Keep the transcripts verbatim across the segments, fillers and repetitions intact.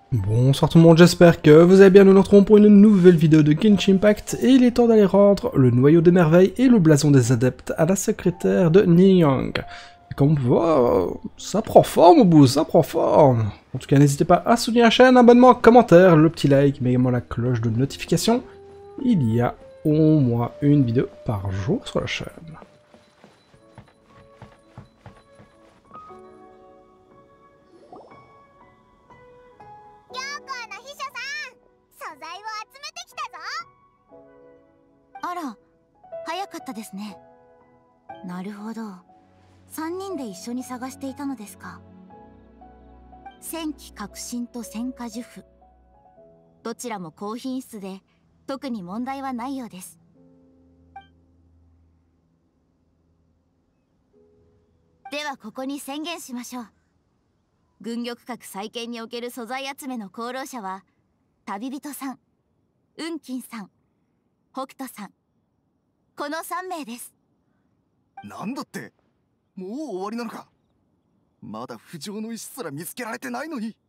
Bonsoir tout le monde, j'espère que vous allez bien. Nous nous retrouvons pour une nouvelle vidéo de Genshin Impact et il est temps d'aller rendre le noyau des merveilles et le blason des adeptes à la secrétaire de Niyang. Et comme on voit, ça prend forme au bout, ça prend forme. En tout cas, n'hésitez pas à soutenir la chaîne, abonnement, commentaire, le petit like, mais également la cloche de notification. Il y a au moins une vidéo par jour sur la chaîne. あら、早かったですね。なるほど。さんにんで一緒に探していたのですか。戦機革新と戦火呪符。どちらも高品質で特に問題はないようです。ではここに宣言しましょう。軍玉閣再建における素材集めの功労者は旅人さん、雲金さん、北斗さん、このさんめいです。 なんだって、もう終わりなのか。まだ浮上の石すら見つけられてないのに。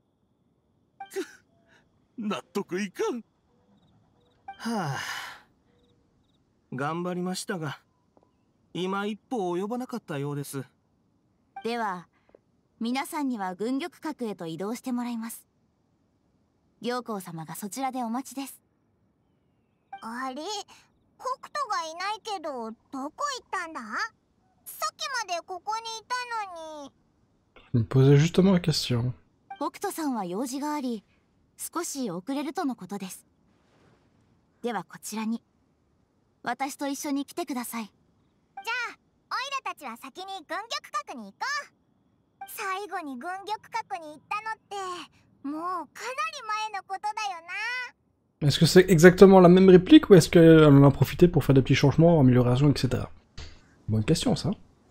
納得いかん。はあ、頑張りましたが今一歩及ばなかったようです。 では皆さんには軍玉閣へと移動してもらいます。行幸様がそちらでお待ちです。 あれ、北斗がいないけどどこ行ったんだ。さっきまでここにいたのに。 Je me posais justement la question. 北斗さんは用事があり少し遅れるとのことです。ではこちらに私と一緒に来てください。じゃあオイラたちは先に軍玉閣に行こう。最後に軍玉閣に行ったのってもうかなり前のことだよな。 Est-ce que c'est exactement la même réplique ou est-ce qu'elle en a profité pour faire des petits changements, améliorations, et cetera. Bonne question ça.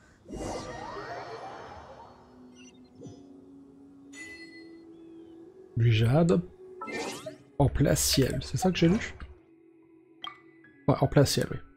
Du jade. En plein ciel, c'est ça que j'ai lu? Ouais, en plein ciel, oui.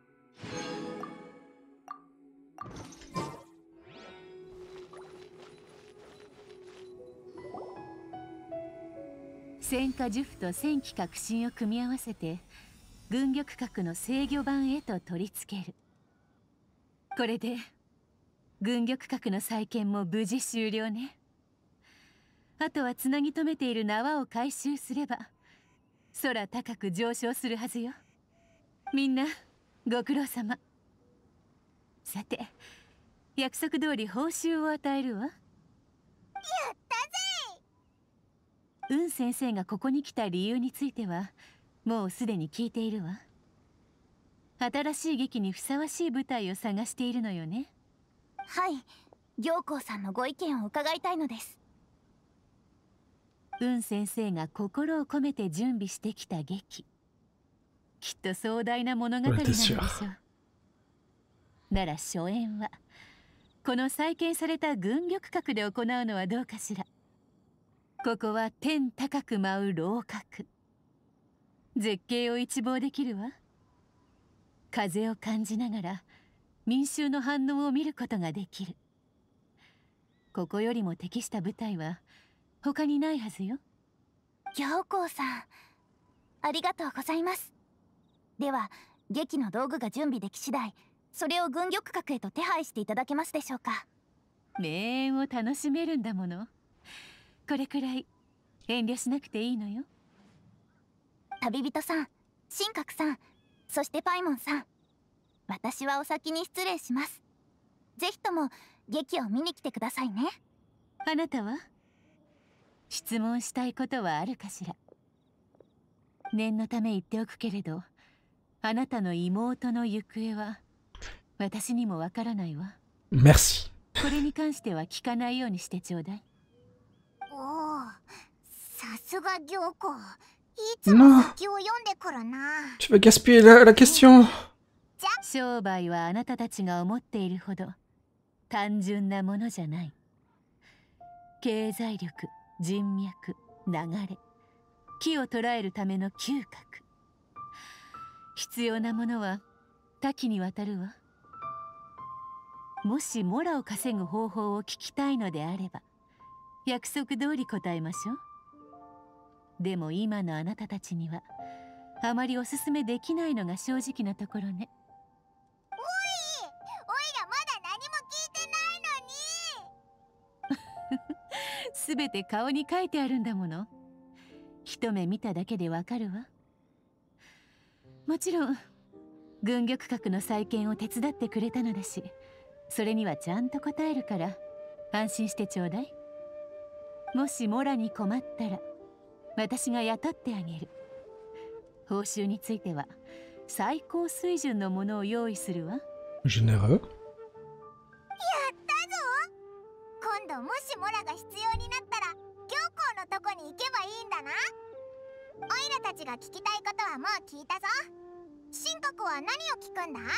戦火呪符と戦機革新を組み合わせて軍玉閣の制御盤へと取り付ける。これで軍玉閣の再建も無事終了ね。あとはつなぎ止めている縄を回収すれば空高く上昇するはずよ。みんなご苦労様。さて約束通り報酬を与えるわ。やったぜ。 雲先生がここに来た理由についてはもうすでに聞いているわ。新しい劇にふさわしい舞台を探しているのよね。 はい、行幸さんのご意見を伺いたいのです。 雲先生が心を込めて準備してきた劇、きっと壮大な物語なのでしょう。なら初演はこの再建された軍玉閣で行うのはどうかしら。ここは天高く舞う楼閣、絶景を一望できるわ。風を感じながら民衆の反応を見ることができる。ここよりも適した舞台は他にないはずよ。 行幸さん、ありがとうございます。では劇の道具が準備でき次第それを軍玉閣へと手配していただけますでしょうか。 名演を楽しめるんだもの。これくらい遠慮しなくていいのよ。 旅人さん、神格さん、そしてパイモンさん、私はお先に失礼します。ぜひとも劇を見に来てくださいね。 あなたは質問したいことはあるかしら。念のため言っておくけれど、あなたの妹の行方は私にもわからないわ。 Merci。 これに関しては聞かないようにしてちょうだい。 おお、さすが行幸。いつも先を読んでくるな。 Tu vas gaspiller la, la question。 商売はあなたたちが思っているほど単純なものじゃない。経済力、人脈、流れ、気を捉えるための嗅覚。必要なものは多岐にわたるわ。もしモラを稼ぐ方法を聞きたいのであれば約束通り答えましょう。 でも今のあなたたちにはあまりおすすめできないのが正直なところね。 おい、おいらまだ何も聞いてないのに。 すべて顔に書いてあるんだもの。一目見ただけでわかるわ。もちろん軍玉閣の再建を手伝ってくれたのだし、それにはちゃんと答えるから安心してちょうだい。もしモラに困ったら私が雇ってあげる。報酬については最高水準のものを用意するわ。 Généreux。 やったぞ。今度もしモラが必要になったら行幸のとこに行けばいいんだな。オイラたちが聞きたいことはもう聞いたぞ。神国は何を聞くんだ？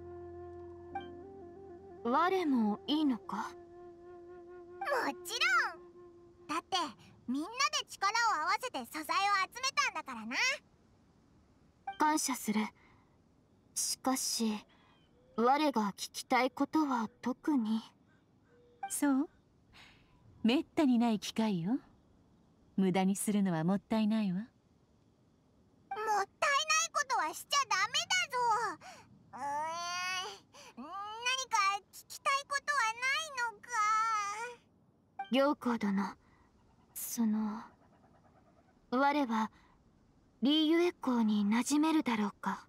我もいいのか？ もちろん。だってみんなで力を合わせて素材を集めたんだからな。 感謝する。しかし我が聞きたいことは特に。 そう。めったにない機会よ。無駄にするのはもったいないわ。 もったいないことはしちゃダメだぞ。うーん、何か聞きたいことはないのか。 行幸殿、その我はリーユエ公に馴染めるだろうか？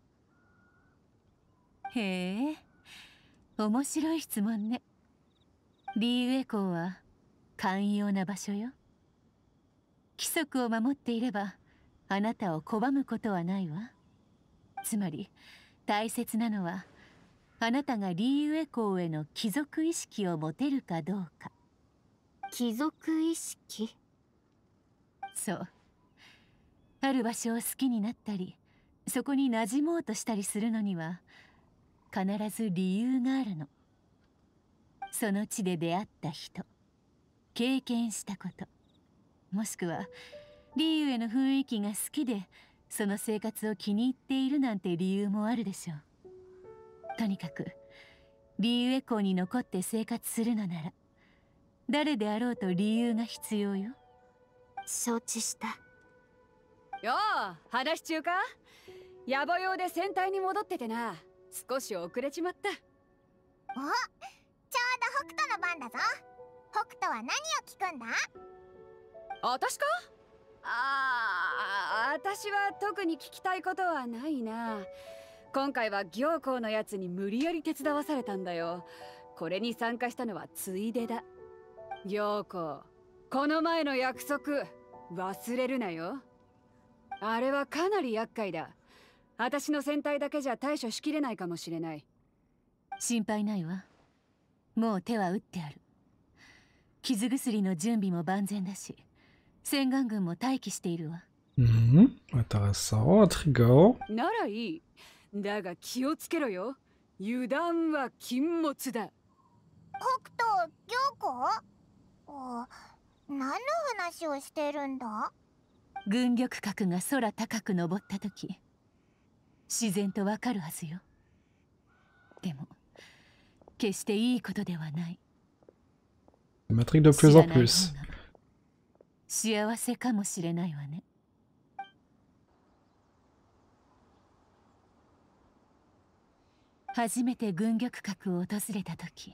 へえ、面白い質問ね。リーユエ公は寛容な場所よ。規則を守っていればあなたを拒むことはないわ。つまり大切なのはあなたがリーユエ公への貴族意識を持てるかどうか。 貴族意識？ そう。ある場所を好きになったりそこに馴染もうとしたりするのには必ず理由があるの。その地で出会った人、経験したこと、もしくはリーユへの雰囲気が好きでその生活を気に入っているなんて理由もあるでしょう。とにかくリーユエ港に残って生活するのなら誰であろうと理由が必要よ。 承知した。 よう、話中か？野暮用で戦隊に戻っててな。少し遅れちまった。 お、ちょうど北斗の番だぞ。北斗は何を聞くんだ？ 私か？ああ、私は特に聞きたいことはないな。今回は行幸のやつに無理やり手伝わされたんだよ。これに参加したのはついでだ。行幸、この前の約束忘れるなよ。あれはかなり厄介だ。私の戦隊だけじゃ対処しきれないかもしれない。 心配ないわ。もう手は打ってある。傷薬の準備も万全だし洗顔軍も待機しているわ。 うん、intéressant, intriguant。 ならいい。だが気をつけろよ。油断は禁物だ。 北斗、行幸？お、何の話をしてるんだ？ 軍玉閣が空高く登った時自然とわかるはずよ。でも決していいことではない。 m'intrigue de plus en plus。 幸せかもしれないわね。初めて軍玉閣を訪れた時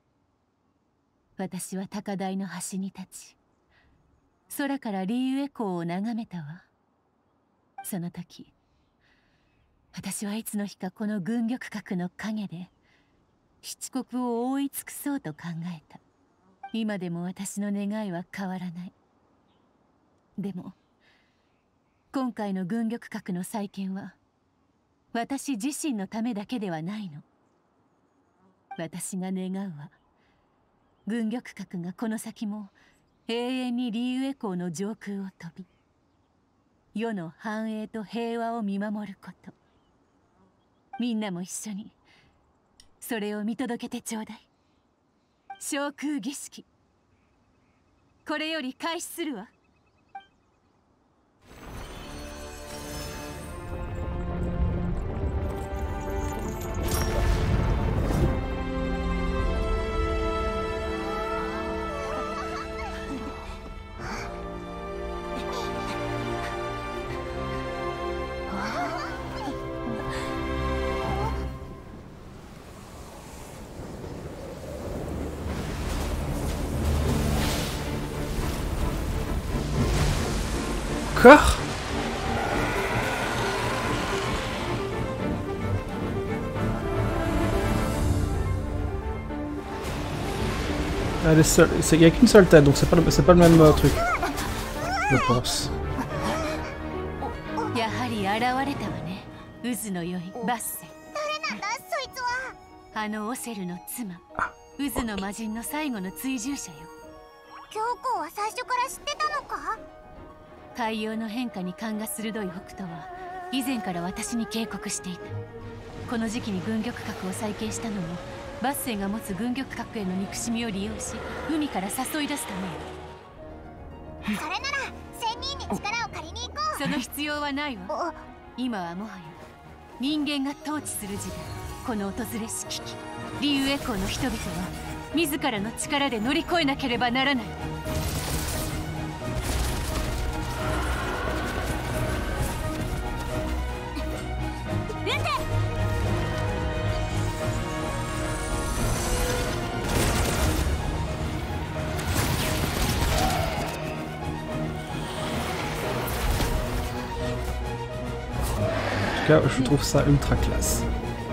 私は高台の端に立ち空からリーユエ港を眺めたわ。その時私はいつの日かこの軍玉閣の陰で七国を覆い尽くそうと考えた。今でも私の願いは変わらない。でも今回の軍玉閣の再建は私自身のためだけではないの。私が願うは軍玉閣がこの先も永遠にリーユエ港の上空を飛び世の繁栄と平和を見守ること。みんなも一緒にそれを見届けてちょうだい。昇空儀式これより開始するわ。 お Encore? Elle est seule. Il n'y a qu'une seule tête, donc c'est pas, le... pas le même euh, truc. Je pense. やはり現れたわね。渦の良いバッセ。 誰なんだそいつは。 あのオセルの妻。渦の魔人の最後の追従者よ。 教皇は最初から知ってたのか。 海洋の変化に勘が鋭い北斗は以前から私に警告していた。この時期に軍玉核を再建したのもバッセンが持つ軍玉核への憎しみを利用し海から誘い出すためよ。 それなら仙人に力を借りに行こう。 その必要はないわ。今はもはや人間が統治する時代。この訪れし危機、リュウエコーの人々は自らの力で乗り越えなければならない。 En tout cas, je trouve ça ultra classe.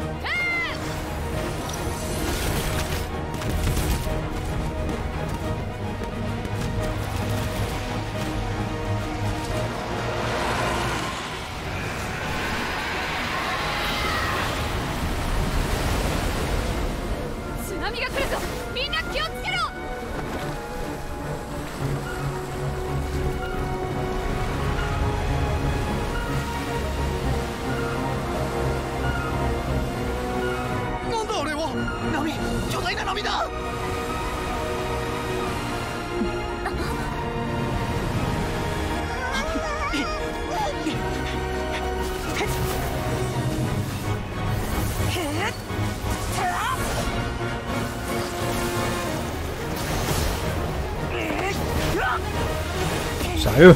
Sérieux?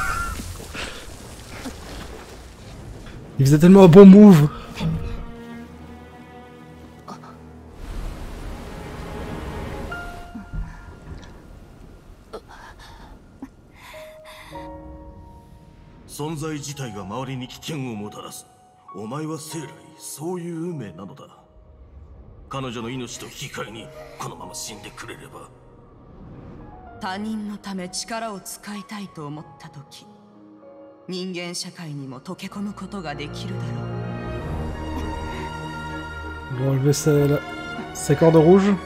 Il faisait tellement un bon move. Son在自体が周りに危険をもたらす。お前は生来そういう運命なのだ。彼女の命と引き換えにこのまま死んでくれれば。 他人のため力を使いたいと思った時、人間社会にも溶け込むことができるだろう。 On doit enlever ses, ses cordes rouges.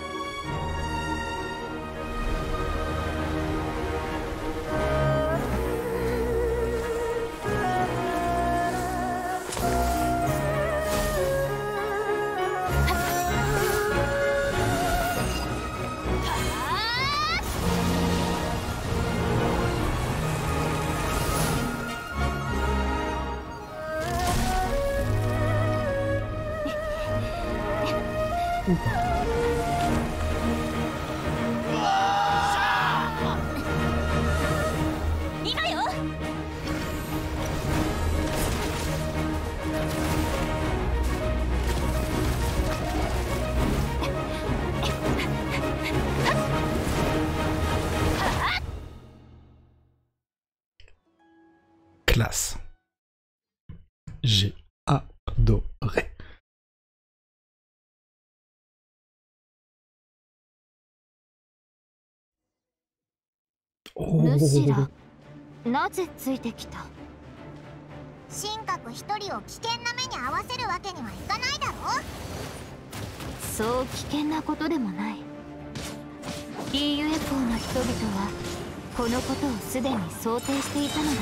Classe. J'ai adoré. Oh. なぜついてきた？ 神格一人を危険な目に遭わせるわけにはいかないだろう。 そう危険なことでもない。リーユエコーの人々はこのことをすでに想定していたのだろ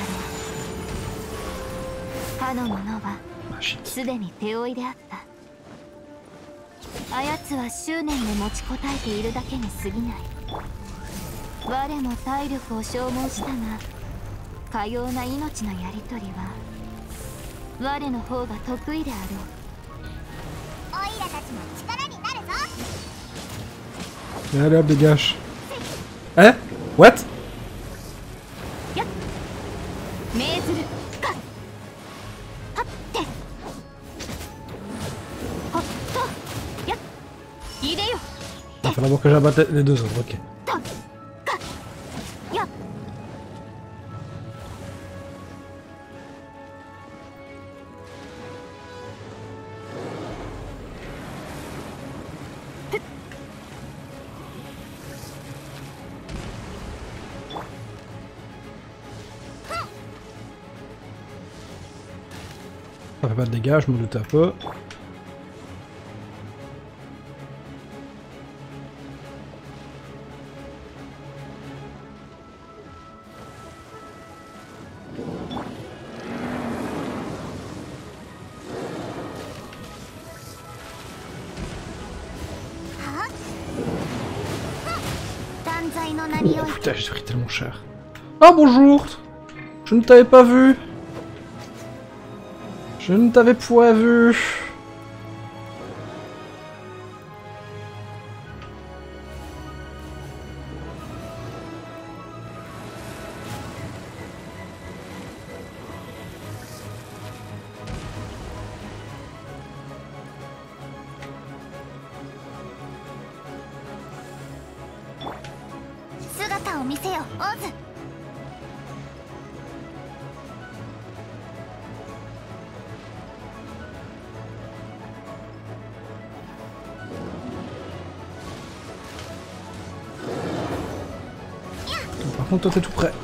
う。かの者はすでに手負いであった。あやつは執念で持ちこたえているだけに過ぎない。我も体力を消耗したが、かような命のやり取りは我の方が得意であろう。 オイラたちも力になるぞ。 Allez hop, dégage. Eh? What? 命ずるかはってほっとや入れよ。 Il faut d'abord que j'abatte les deux autres, ok. や Ça fait pas de dégâts, je me doute un peu. Oh putain, j'ai pris tellement cher. Ah bonjour! Je ne t'avais pas vu! Je ne t'avais point vu! Par contre, toi t'es tout prêt.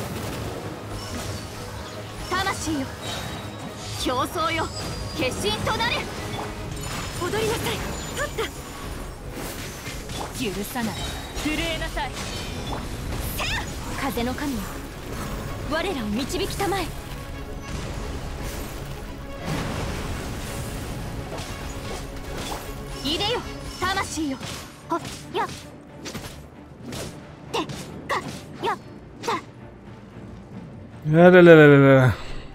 Ah là là là là là.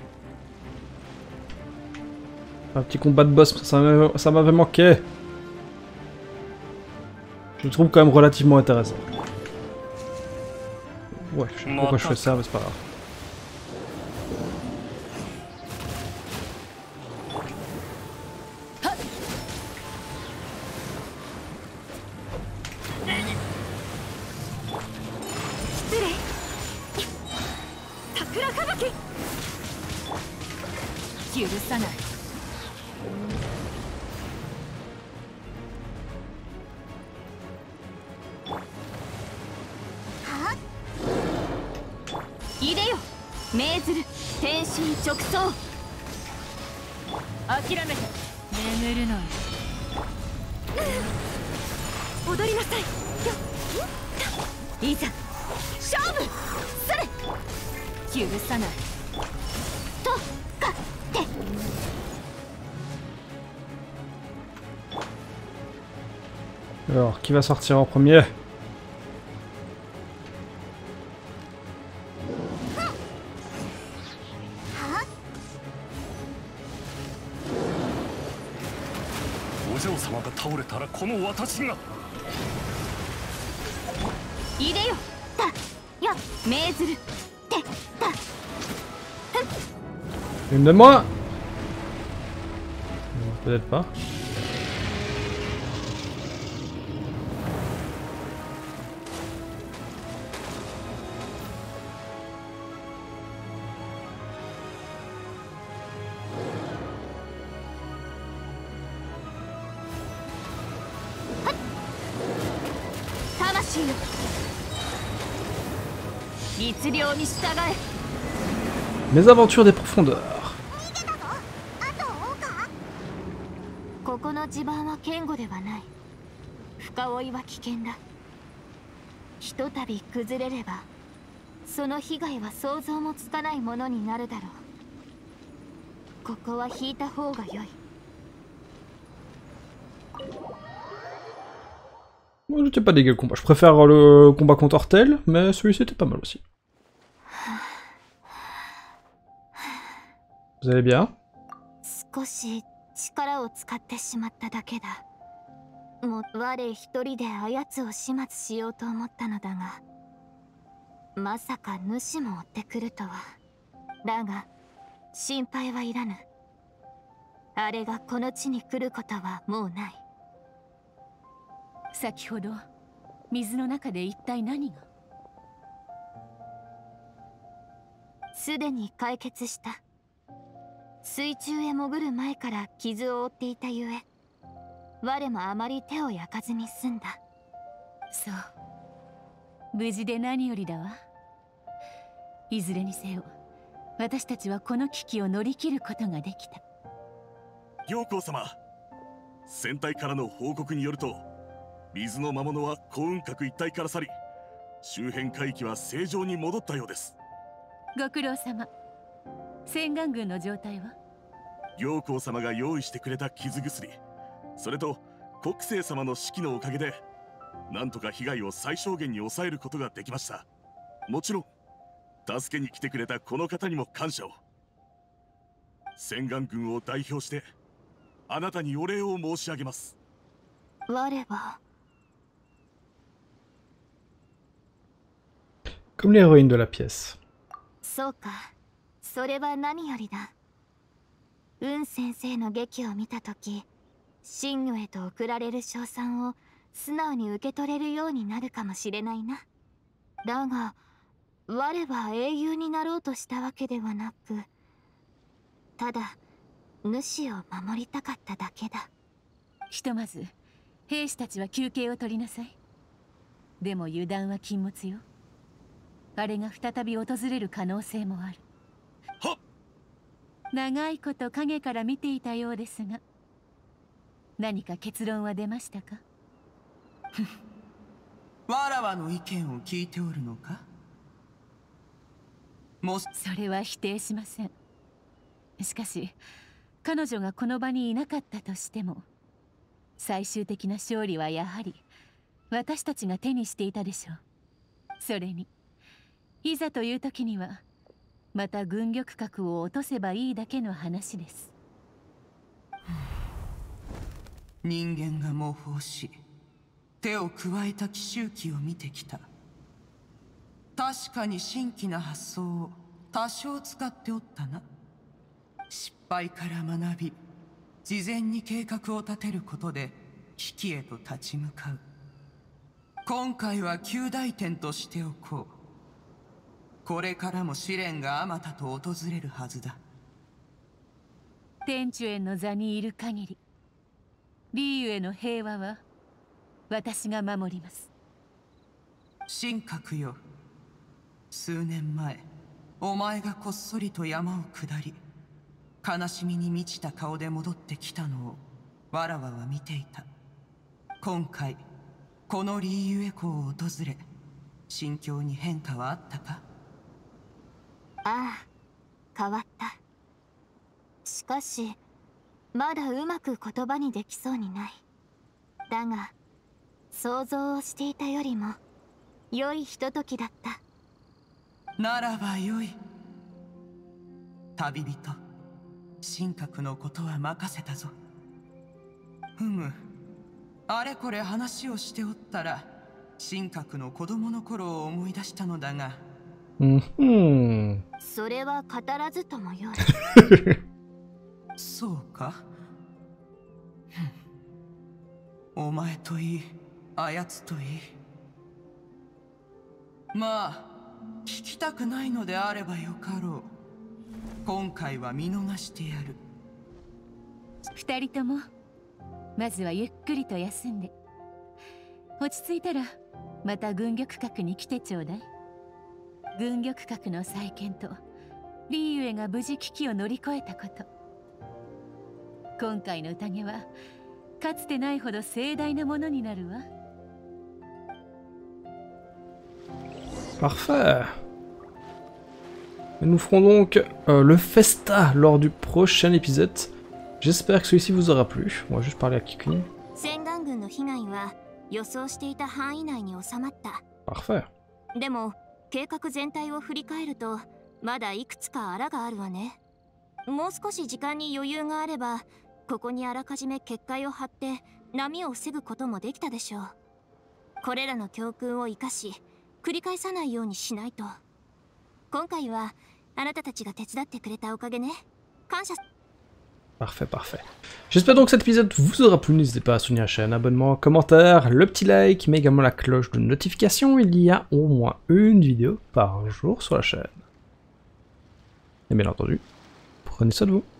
Un petit combat de boss, ça m'avait manqué. Je le trouve quand même relativement intéressant. Ouais, je sais pas pourquoi je fais ça, mais c'est pas grave. Alors, qui va sortir en premier? Une de moi? Peut-être pas. Mes aventures des profondeurs. ここの地盤は堅固ではない。深追いは危険だ。ひとたび崩れれば、その被害は想像もつかないものになるだろう。ここは引いた方が良い。 Moi, j'étais pas dégueu le combat. Je préfère le combat contre Hortel, mais celui-ci était pas mal aussi. Vous allez bien? 少し力を使ってしまっただけだ。もう我一人であやつを始末しようと思ったのだが、まさか主も追ってくるとは。だが心配はいらぬ。あれがこの地に来ることはもうない。 先ほど水の中で一体何が？ すでに解決した。水中へ潜る前から傷を負っていたゆえ、我もあまり手を焼かずに済んだ。 そう、無事で何よりだわ。いずれにせよ、私たちはこの危機を乗り切ることができた。 行幸様、船体からの報告によると、水の魔物は幸運閣一帯から去り、周辺海域は正常に戻ったようです。 ご苦労様。洗顔軍の状態は？ 行幸様が用意してくれた傷薬、それと国政様の指揮のおかげで、なんとか被害を最小限に抑えることができました。もちろん助けに来てくれたこの方にも感謝を。洗顔軍を代表してあなたにお礼を申し上げます。 我は Comme l'héroïne de la pièce. そうか、それは何よりだ。雲先生の劇を見たとき、神魚へと贈られる賞賛を素直に受け取れるようになるかもしれないな。だが、我は英雄になろうとしたわけではなく、ただ主を守りたかっただけだ。 ひとまず兵士たちは休憩を取りなさい。でも油断は禁物よ。あれが再び訪れる可能性もある。 はっ。 長いこと影から見ていたようですが、何か結論は出ましたか？ わらわの意見を聞いておるのか？もそれは否定しません。しかし彼女がこの場にいなかったとしても、最終的な勝利はやはり私たちが手にしていたでしょう。それにいざという時にはまた軍玉閣を落とせばいいだけの話です。 人間が模倣し手を加えた奇襲機を見てきた。確かに新規な発想を多少使っておったな。失敗から学び、事前に計画を立てることで危機へと立ち向かう。今回は及第点としておこう。これからも試練があまたと訪れるはずだ。 天主園の座にいる限り、リーユへの平和は私が守ります。 神閣よ、数年前お前がこっそりと山を下り、悲しみに満ちた顔で戻ってきたのをわらわは見ていた。今回このリーユエ湖を訪れ、心境に変化はあったか？ ああ、変わった。しかしまだうまく言葉にできそうにない。だが想像をしていたよりも良いひとときだった。 ならばよい。旅人、神閣のことは任せたぞ。ふむ、あれこれ話をしておったら神閣の子供の頃を思い出したのだが、 うんうん、 それは語らずともよい。 そうか。お前といい、あやつといい。まあ聞きたくないのであればよかろう。今回は見逃してやる。 二人ともまずはゆっくりと休んで、落ち着いたらまた軍玉閣に来てちょうだい。軍玉閣の再建とリーユエが無事危機を乗り越えたこと、今回の宴はかつてないほど盛大なものになるわ。 Parfait. Et nous ferons donc euh, le festa lors du prochain épisode. J'espère que celui-ci vous aura plu. On va juste parler à Kikuni. Parfait. でも計画全体を振り返るとまだいくつか穴があるわね。もう少し時間に余裕があればここにあらかじめ結界を張って波を防ぐこともできたでしょう。これらの教訓を生かし繰り返さないようにしないと。今回はあなたたちが手伝ってくれたおかげね。感謝。 Parfait, parfait. J'espère donc que cet épisode vous aura plu. N'hésitez pas à soutenir la chaîne, abonnement, commentaire, le petit like, mais également la cloche de notification. Il y a au moins une vidéo par jour sur la chaîne. Et bien entendu, prenez soin de vous.